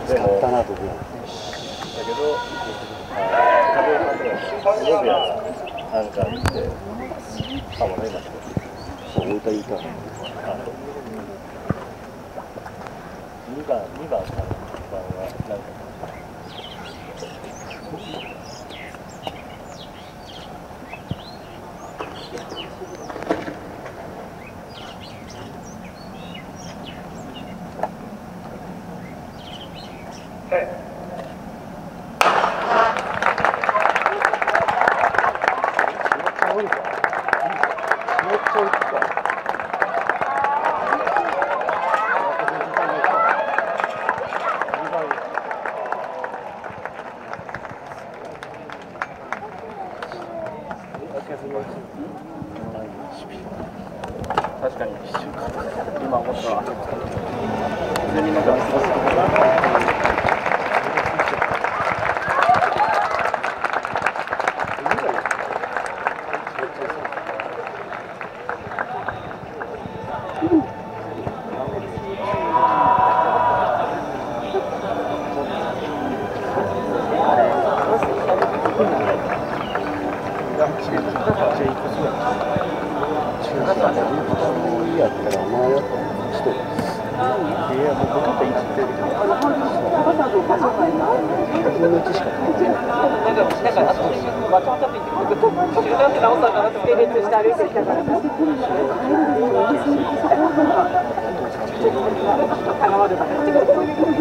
使ったなと思う。だけど、壁を張ってロビアがなんかあって、あ、もうね、そう置いたいた。2番3番はなんか。 確かに今思ったわ。普通になんか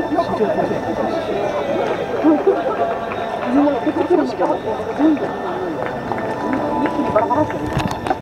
全部